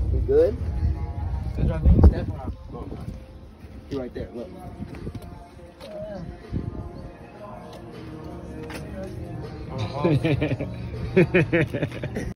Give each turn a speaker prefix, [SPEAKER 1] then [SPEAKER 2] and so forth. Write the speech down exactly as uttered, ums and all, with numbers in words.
[SPEAKER 1] We good?
[SPEAKER 2] Good job, man. Step.
[SPEAKER 1] You right there, look.
[SPEAKER 2] Uh-huh.